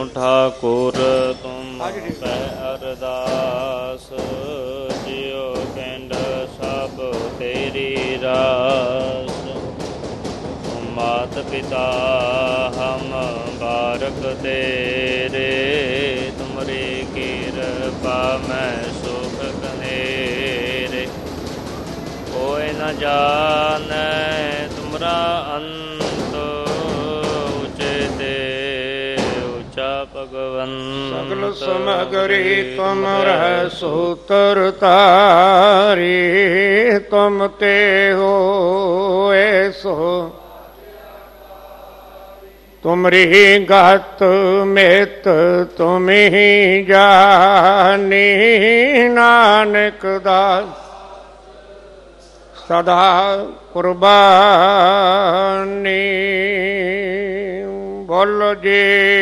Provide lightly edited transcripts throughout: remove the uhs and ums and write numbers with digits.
ठाकुर तुम पै अरदास, जियो पिंड सब तेरी रास। मात पिता हम बारक तेरे, तुमरी कृपा मैं सुख कनेरे। कोई न जाने तुमरा अंत, ऊंचे ऊंचा भगवंत। सगल समगरी तुम रह सूतर तारी, तुम ते हो ऐसो तुमरी गत मित तुम ही जानी। नानक दास सदा कुर्बानी। बोलो जी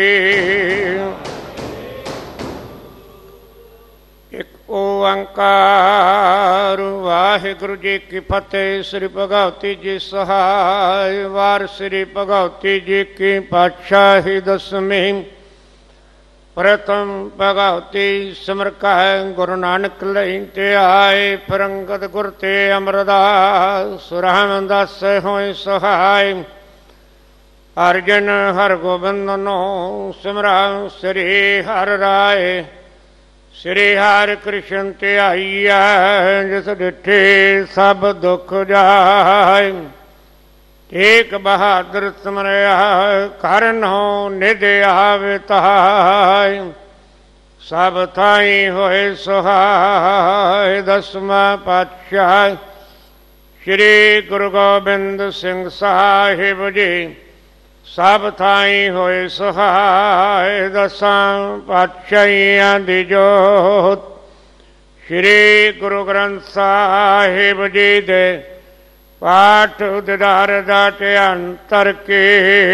एक ओंकार। वाहिगुरु जी की फतेह। श्री भगवती जी सहाय। वार श्री भगवती जी की पातशाही दसवीं। प्रथम भगवती सिमर कह गुरु नानक लई ते आए। फिर अंगद गुर ते अमरदास, रामदास होए सहाय। अर्जन हर गोबिंद नो सिमरा श्री हर राय। श्री हरि कृष्ण ते आईया, जिस डिठे सब दुख जाय। एक बहादुर सिमरया करन हो निध आवे ताय। सब थाई होए सहाय। दसवां पातशाह श्री गुरु गोबिंद सिंह साहिब जी, सब थाई होए सहाय। दसां पातशाहियां दी जोत श्री गुरु ग्रंथ साहिब जी दे पाठ दिदार दा ध्यान तरके।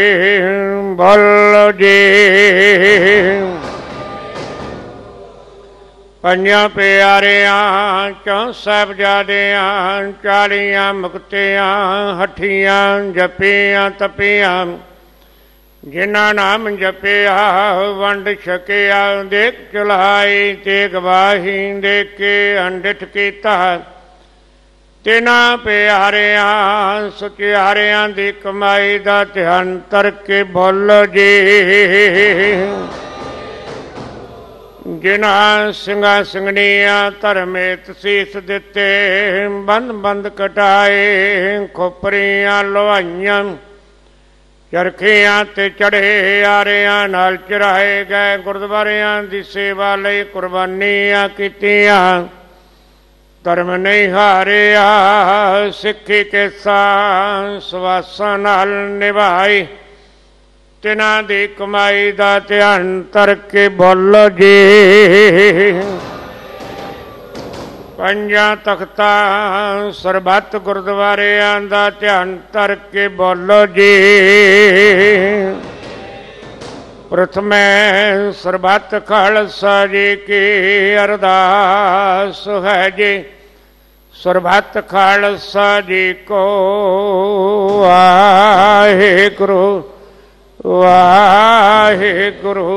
बोलो जी पंजां प्यारियां चौं साहिबजादियां, 40 मुक्तियां हठियां जपियां तपियां। जिन्ना नाम जपिया वंड छकिया, देख चलाई तेग वाही। देख के अंडिठ कीता तिना प्यारियां सुचियारियां दी कमाई दा ध्यान तरके। बोलो जी जिन्ना ਸਿੰਘਾਂ ਸਿੰਘਣੀਆਂ ਧਰਮੇਤ ਸੀਸ ਦਿੱਤੇ। ਬੰਦ ਬੰਦ ਕਟਾਏ ਖੋਪਰੀਆਂ ਲੋਹਾਈਆਂ। ਚਰਖੀਆਂ ਤੇ ਚੜ੍ਹੇ ਆਰਿਆਂ ਨਾਲ ਚੜ੍ਹਾਏ ਗਏ। ਗੁਰਦੁਆਰਿਆਂ ਦੀ ਸੇਵਾ ਲਈ ਕੁਰਬਾਨੀਆਂ ਕੀਤੀਆਂ। ਧਰਮ ਨਹੀਂ ਹਾਰਿਆ ਸਿੱਖੀ ਕੇ ਸਵਾਸਾਂ ਨਾਲ ਨਿਭਾਈ। ਤਿਨਾਂ ਦੀ ਕਮਾਈ ਦਾ ਧਿਆਨ ਤਰਕੇ। ਬੋਲੋ ਜੀ ਪੰਜਾਂ ਤਖਤਾਂ ਸਰਬੱਤ ਗੁਰਦੁਆਰਿਆਂ ਦਾ ਧਿਆਨ ਤਰਕੇ। ਬੋਲੋ ਜੀ ਪ੍ਰਥਮੇ ਸਰਬੱਤ ਖਾਲਸਾ ਜੀ ਕੀ ਅਰਦਾਸ ਹੈ ਜੀ। ਸਰਬੱਤ ਖਾਲਸਾ ਜੀ ਕੋ ਵਾਹਿਗੁਰੂ ਵਾਹਿਗੁਰੂ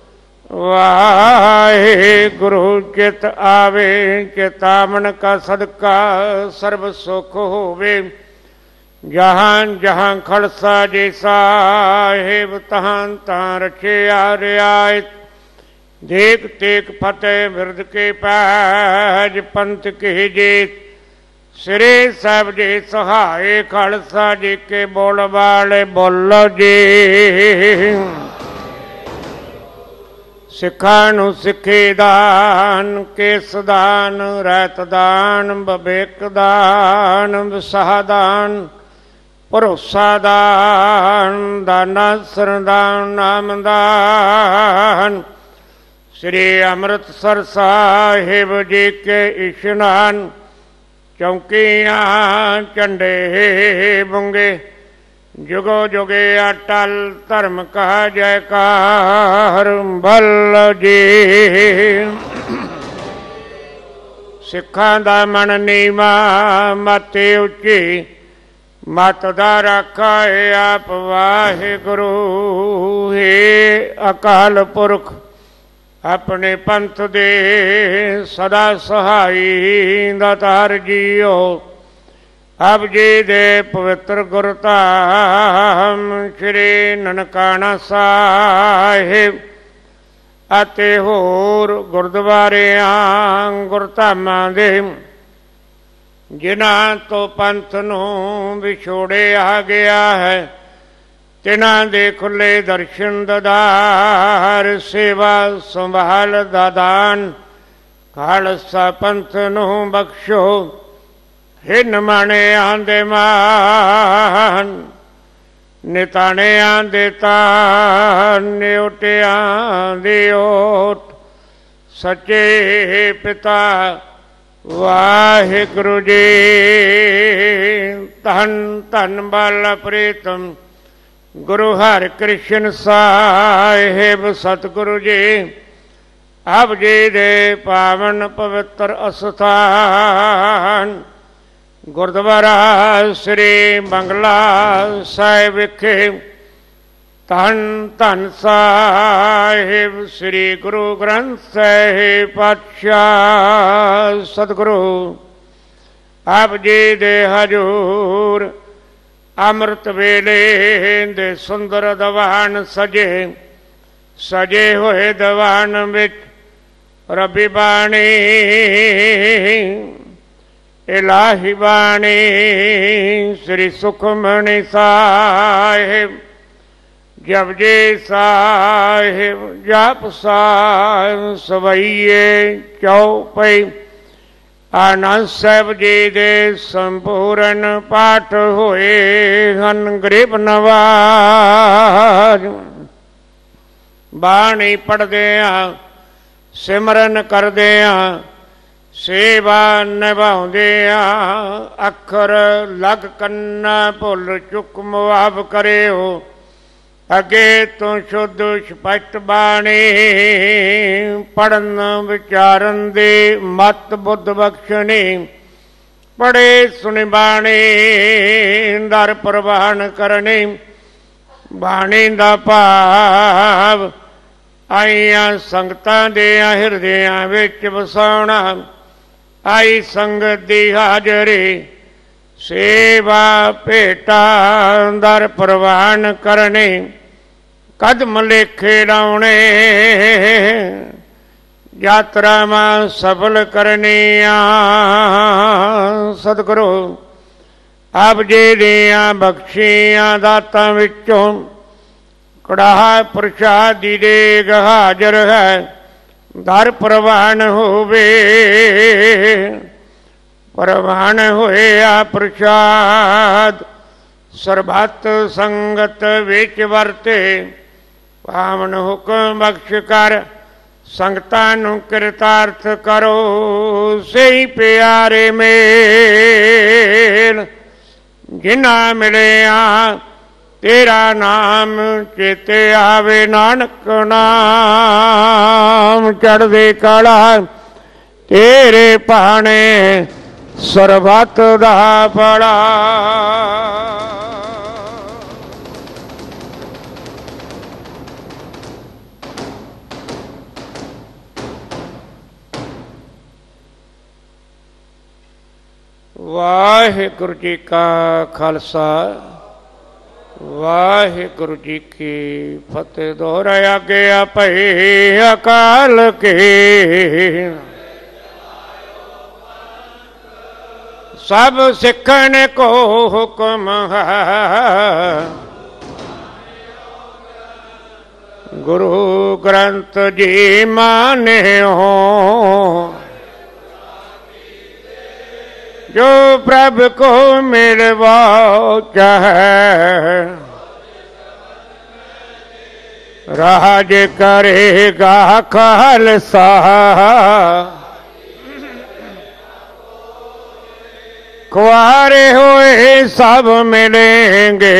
ਵਾਹਿਗੁਰੂ। ਚਿਤ ਆਵੇ ਚਿਤਾਵਨ ਕਾ ਸਦਕਾ ਸਰਬ ਸੁਖ ਹੋਵੇ। ਜਹਾਂ ਜਹਾਂ ਖਾਲਸਾ ਜੀ ਸਾਹਿਬ, ਤਹਾਂ ਤਹਾਂ ਰਖਿਆ ਰਿਆਇਤ। ਦੇਖ ਤੇਕ ਫਤਿਹ ਬਿਰਦ ਕੇ ਪੈਜ, ਪੰਥ ਕੀ ਜੀਤ। ਸ੍ਰੀ ਸਾਹਿਬ ਜੀ ਸਹਾਏ ਖਾਲਸਾ ਜੀ ਕੇ ਬੋਲ ਵਾਲੇ। ਬੋਲੋ ਜੀ ਸਿੱਖਾਂ ਨੂੰ ਸਿੱਖੀ ਦਾਨ, ਕੇਸ ਦਾਨ, ਰਹਿਤ ਦਾਨ, ਵਿਵੇਕ ਦਾਨ, ਵਿਸਾਹ ਦਾਨ, ਭਰੋਸਾ ਦਾਨ, ਦਾਨਾ ਸਰਦਾਨ, ਨਾਮ ਦਾਨ। श्री अमृतसर साहिब जी के इशनान चौकियाँ झंडे बुंगे जुगो जुगे अटल धर्म का जयकार बल जी। सिखां दा मन नीवा मत उची ਮਤ ਦਾ ਰਾਖਾ ਏ ਆਪ ਵਾਹਿਗੁਰੂ। ਹੇ ਅਕਾਲ ਪੁਰਖ ਆਪਣੇ ਪੰਥ ਦੇ ਸਦਾ ਸਹਾਈ ਦਾਤਾਰ ਜੀਓ, ਆਪ ਜੀ ਦੇ ਪਵਿੱਤਰ ਗੁਰਧਾਮ ਸ਼੍ਰੀ ਨਨਕਾਣਾ ਸਾਹਿਬ ਅਤੇ ਹੋਰ ਗੁਰਦੁਆਰਿਆਂ ਗੁਰਧਾਮਾਂ ਦੇ ਜਿਨ੍ਹਾਂ ਤੋਂ ਪੰਥ ਨੂੰ ਵਿਛੋੜਿਆ ਗਿਆ ਹੈ, ਤਿਨਾਂ ਦੇ ਖੁੱਲੇ ਦਰਸ਼ਨ ਦਦਾਰ, ਸੇਵਾ ਸੰਭਾਲ ਦਾ ਦਾਨ ਖਾਲਸਾ ਪੰਥ ਨੂੰ ਬਖਸ਼ੋ। ਹੇ ਨਿਮਾਣਿਆਂ ਦੇ ਮਾਨ, ਨਿਤਾਣਿਆਂ ਦੇ ਤਾਨ, ਨਿਉਟਿਆਂ ਦੀ ਓਟ, ਸੱਚੇ ਪਿਤਾ ਵਾਹਿਗੁਰੂ ਜੀ। ਧੰਨ ਧੰਨ ਬਾਲਾ ਪ੍ਰੀਤਮ ਗੁਰੂ ਹਰਿਕ੍ਰਿਸ਼ਨ ਸਾਹਿਬ ਸਤਿਗੁਰੂ ਜੀ, ਆਪ ਜੀ ਦੇ ਪਾਵਨ ਪਵਿੱਤਰ ਅਸਥਾਨ ਗੁਰਦੁਆਰਾ ਸ੍ਰੀ ਬੰਗਲਾ ਸਾਹਿਬ ਵਿਖੇ ਧੰਨ ਧੰਨ ਸਾਹਿਬ ਸ੍ਰੀ ਗੁਰੂ ਗ੍ਰੰਥ ਸਾਹਿਬ ਪਾਤਸ਼ਾਹ ਸਤਿਗੁਰੂ ਆਪ ਜੀ ਦੇ ਹਜ਼ੂਰ ਅੰਮ੍ਰਿਤ ਵੇਲੇ ਦੇ ਸੁੰਦਰ ਦੀਵਾਨ ਸਜੇ ਹੋਏ ਦੀਵਾਨ ਵਿੱਚ ਰੱਬੀ ਬਾਣੀ ਇਲਾਹੀ ਬਾਣੀ ਸ੍ਰੀ ਸੁਖਮਨੀ ਸਾਹਿਬ, ਜਪਜੀ ਸਾਹਿਬ, ਜਪ ਸਾਹਿਬ, ਸਵਈਏ ਚੌਪਈ, ਆਨੰਦ ਸਾਹਿਬ ਜੀ ਦੇ ਸੰਪੂਰਨ ਪਾਠ ਹੋਏ ਹਨ। ਗਰੀਬ ਨਵਾਜ਼ ਬਾਣੀ ਪੜ੍ਹਦਿਆਂ, ਸਿਮਰਨ ਕਰਦਿਆਂ, ਸੇਵਾ ਨਿਭਾਉਂਦਿਆਂ ਅੱਖਰ ਲਗ ਕੰਨਾ ਭੁੱਲ ਚੁੱਕ ਮੁਆਫ ਕਰਿਓ। ਅੱਗੇ ਤੋਂ ਸ਼ੁੱਧ ਸਪਸ਼ਟ ਬਾਣੀ ਪੜ੍ਹਨ ਵਿਚਾਰਨ ਦੀ ਮਤ ਬੁੱਧ ਬਖਸ਼ਣੀ। ਪੜ੍ਹੇ ਸੁਣੀ ਬਾਣੀ ਦਰ ਪ੍ਰਵਾਨ ਕਰਨੀ। ਬਾਣੀ ਦਾ ਭਾਵ ਆਈਆਂ ਸੰਗਤਾਂ ਦੇ ਹਿਰਦਿਆਂ ਵਿੱਚ ਵਸਾਉਣਾ। ਆਈ ਸੰਗਤ ਦੀ ਹਾਜ਼ਰੀ ਸੇਵਾ ਭੇਟਾਂ ਦਰ ਪ੍ਰਵਾਨ ਕਰਨੀ। ਕਦਮ ਲੇਖੇ ਲਾਉਣੇ ਯਾਤਰਾਵਾਂ ਸਫਲ ਕਰਨੀਆਂ। ਸਤਿਗੁਰੂ ਆਪ ਜੀ ਦੀਆਂ ਬਖਸ਼ੀਆਂ ਦਾਤਾਂ ਵਿੱਚੋਂ ਕੜਾਹ ਪ੍ਰਸ਼ਾਦੀ ਦੇਗ ਹਾਜ਼ਰ ਹੈ। ਦਰ ਪ੍ਰਵਾਨ ਹੋਵੇ, ਪ੍ਰਵਾਨ ਹੋਇਆ ਪ੍ਰਸ਼ਾਦ ਸਰਬੱਤ ਸੰਗਤ ਵਿੱਚ ਵਰਤੇ। ਪਾਵਨ ਹੁਕਮ ਬਖਸ਼ ਕਰ ਸੰਗਤਾਂ ਨੂੰ ਕਿਰਤਾਰਥ ਕਰੋ। ਸਹੀ ਪਿਆਰੇ ਮੇਲ ਜਿਨ੍ਹਾਂ ਮਿਲਿਆ ਤੇਰਾ ਨਾਮ ਚੇਤੇ ਆਵੇ। ਨਾਨਕ ਨਾਮ ਚੜ੍ਹਦੀ ਕਲਾ ਤੇਰੇ ਭਾਣੇ ਸਰਬੱਤ ਦਾ ਭਲਾ। ਵਾਹਿਗੁਰੂ ਜੀ ਕਾ ਖਾਲਸਾ, ਵਾਹਿਗੁਰੂ ਜੀ ਕੀ ਫਤਿਹ। ਦੋਹਰਾਇਆ ਗਿਆ ਭਈ ਅਕਾਲ ਕੇ ਸਭ ਸਿੱਖਣ ਕੋ ਹੁਕਮ ਹੈ। ਗੁਰੂ ਗ੍ਰੰਥ ਜੀ ਮਾਨਿਓ ਜੋ ਪ੍ਰਭ ਕੋ ਮਿਲਵਾ ਚਾਹੈ। ਰਾਜ ਕਰੇਗਾ ਖਾਲਸਾ ਕੁਆਰੇ ਹੋਏ ਸਭ ਮਿਲੇਂਗੇ।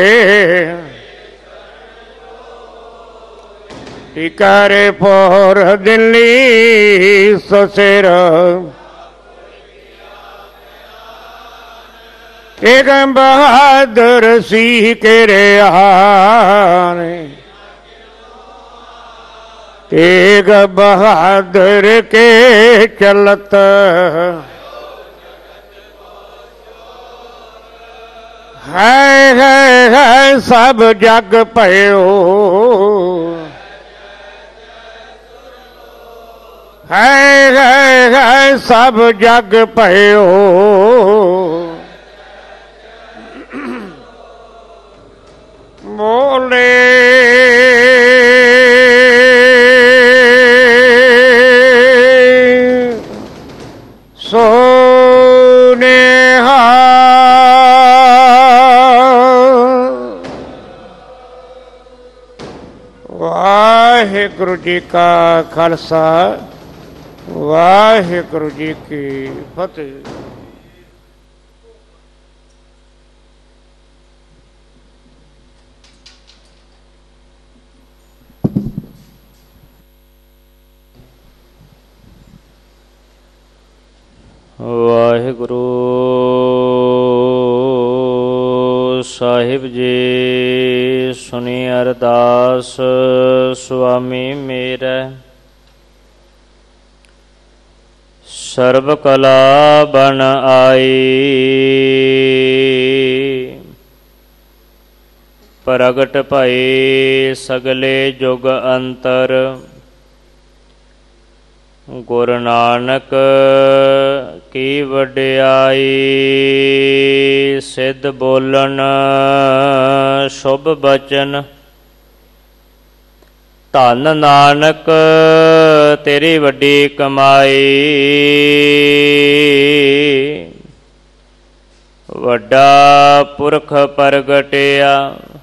ਟਿਕਰ ਪੋਰ ਦਿੱਲੀ ਸਸਿਰ एक बहादुर सिंह के रिहाने, एक बहादुर के चलत, है सब जग भयो, है सब जग भयो। बोले सोनेहा वाहिगुरु जी का खालसा वाहिगुरु जी की फतेह। ਵਾਹਿਗੁਰੂ ਸਾਹਿਬ ਜੀ ਸੁਣੀ ਅਰਦਾਸ ਸੁਆਮੀ ਮੇਰਾ। ਸਰਬ ਕਲਾ ਬਨ ਆਈ ਪ੍ਰਗਟ ਭਈ ਸਗਲੇ ਜੁਗ ਅੰਤਰ। ਗੁਰੂ ਨਾਨਕ ਕੀ ਵਡਿਆਈ ਸਿੱਧ ਬੋਲਣ ਸ਼ੁਭ ਬਚਨ। ਧੰਨ ਨਾਨਕ ਤੇਰੀ ਵੱਡੀ ਕਮਾਈ ਵੱਡਾ ਪੁਰਖ ਪ੍ਰਗਟਿਆ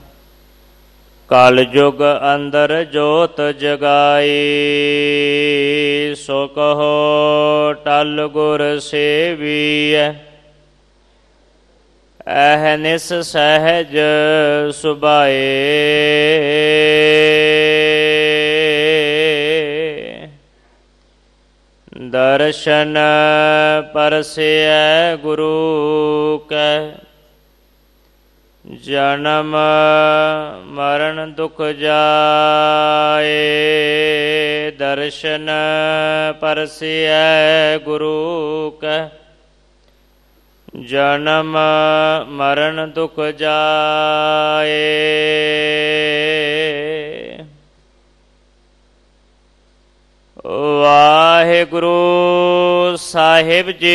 ਕਲ ਯੁਗ ਅੰਦਰ ਜੋਤ ਜਗਾਈ। ਸੋ ਕਹੋ ਟਲ ਗੁਰ ਸੇਵੀਐ ਅਹਨਿਸ ਸਹਿਜ ਸੁਭਾਏ। ਦਰਸ਼ਨ ਪਰਸਿਐ ਗੁਰੂ ਕੈ ਜਨਮ ਮਰਨ ਦੁਖ ਜਾਏ। ਦਰਸ਼ਨ ਪਰਸਿਐ ਗੁਰੂ ਕੈ ਜਨਮ ਮਰਨ ਦੁਖ ਜਾਏ। ਵਾਹਿਗੁਰੂ ਸਾਹਿਬ ਜੀ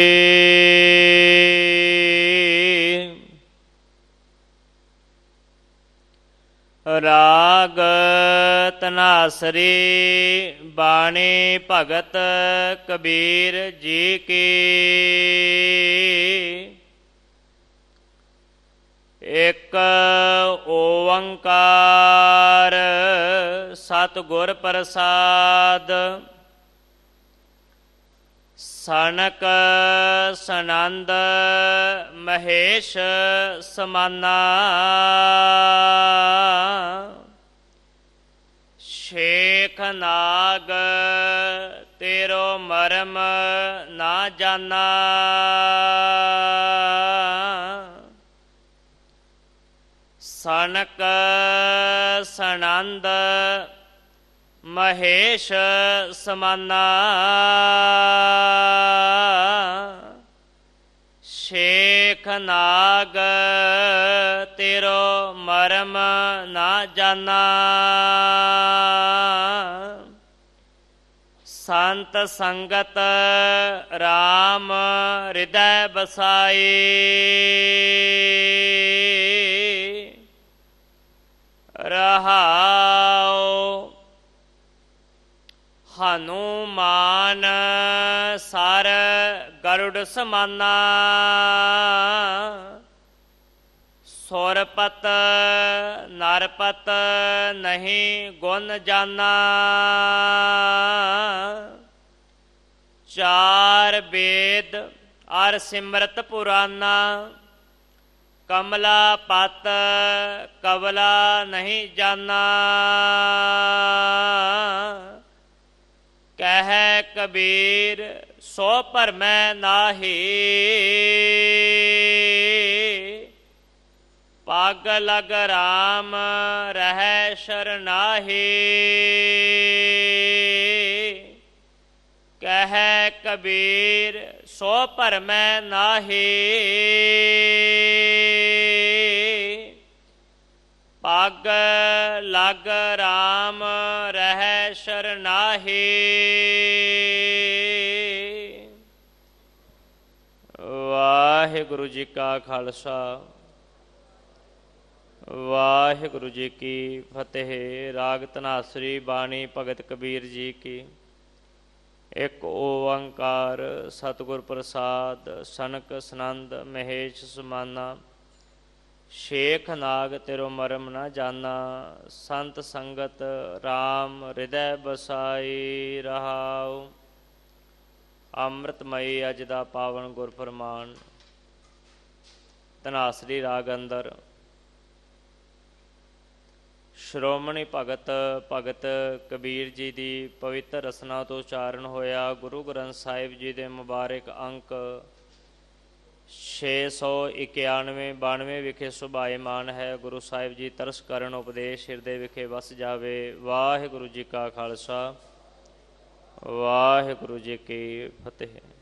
ਰਾਗ ਧਨਾਸਰੀ ਬਾਣੀ ਭਗਤ ਕਬੀਰ ਜੀ ਕੀ। ਇੱਕ ਓੰਕਾਰ ਸਤਿਗੁਰ ਪ੍ਰਸਾਦ। ਸਨਕ ਸਨੰਦ ਮਹੇਸ਼ ਸਮਾਨਾ। ਸ਼ੇਖ ਨਾਗ ਤੇਰੋ ਮਰਮ ਨਾ ਜਾਨਾ। ਸਨਕ ਸਨੰਦ ਮਹੇਸ਼ ਸਮਾਨਾ। ਸ਼ੇਖ ਨਾਗ ਤੇਰੋ ਮਰਮ ਨਾ ਜਾਨਾ। ਸੰਤ ਸੰਗਤ ਰਾਮ ਹਿਰਦੈ ਬਸਾਈ। ਰਹਾਉ ਹਨੂਮਾਨ ਸਰ ਗਰੁੜ ਸਮਾਨਾ। ਸੁਰਪਤ ਨਰਪਤ ਨਹੀਂ ਗੁਣ ਜਾਨਾ। ਚਾਰ ਵੇਦ ਅਰ ਸਿਮਰਤ ਪੁਰਾਨਾ। ਕਮਲਾ ਪਤ ਕਵਲਾ ਨਹੀਂ ਜਾਨਾ। ਕਹਿ ਕਬੀਰ ਸੋ ਭਰਮੈ ਨਾਹੀ। ਪੱਗ ਲਗ ਰਾਮ ਰਹਿ ਸ਼ਰਨਾਹੀ। ਕਹਿ ਕਬੀਰ ਸੋ ਭਰਮੈ ਨਾਹੀ। ਪੱਗ ਲਗ ਰਾਮ ਰਹਿ ਸ਼ਰਨਾਹੀ। ਵਾਹਿਗੁਰੂ ਜੀ ਕਾ ਖਾਲਸਾ ਵਾਹਿਗੁਰੂ ਜੀ ਕੀ ਫਤਿਹ। ਰਾਗ ਧਨਾਸਰੀ ਬਾਣੀ ਭਗਤ ਕਬੀਰ ਜੀ ਕੀ। ਇੱਕ ਓੰਕਾਰ ਸਤਿਗੁਰ ਪ੍ਰਸਾਦ। ਸਨਕ ਸਨੰਦ ਮਹੇਸ਼ ਸੁਮਾਨਾ। ਸ਼ੇਖ ਨਾਗ ਤੇਰੋ ਮਰਮ ਨਾ ਜਾਨਾ। ਸੰਤ ਸੰਗਤ ਰਾਮ ਹਿਰਦੈ ਬਸਾਈ ਰਹਾਉ। ਅੰਮ੍ਰਿਤਮਈ ਅੱਜ ਦਾ ਪਾਵਨ ਗੁਰ ਫਰਮਾਨ। ਧਨਾਸਰੀ ਰਾਗ ਅੰਦਰ ਸ਼੍ਰੋਮਣੀ ਭਗਤ ਕਬੀਰ ਜੀ ਦੀ ਪਵਿੱਤਰ ਰਸਨਾ ਤੋਂ ਉਚਾਰਨ ਹੋਇਆ। ਗੁਰੂ ਗ੍ਰੰਥ ਸਾਹਿਬ ਜੀ ਦੇ ਮੁਬਾਰਕ ਅੰਕ 691-92 ਵਿਖੇ ਸੁਭਾਇਮਾਨ ਹੈ। ਗੁਰੂ ਸਾਹਿਬ ਜੀ ਤਰਸ ਕਰਨ ਉਪਦੇਸ਼ ਹਿਰਦੇ ਵਿਖੇ ਵਸ ਜਾਵੇ। ਵਾਹਿਗੁਰੂ ਜੀ ਕਾ ਖਾਲਸਾ ਵਾਹਿਗੁਰੂ ਜੀ ਕੀ ਫਤਿਹ।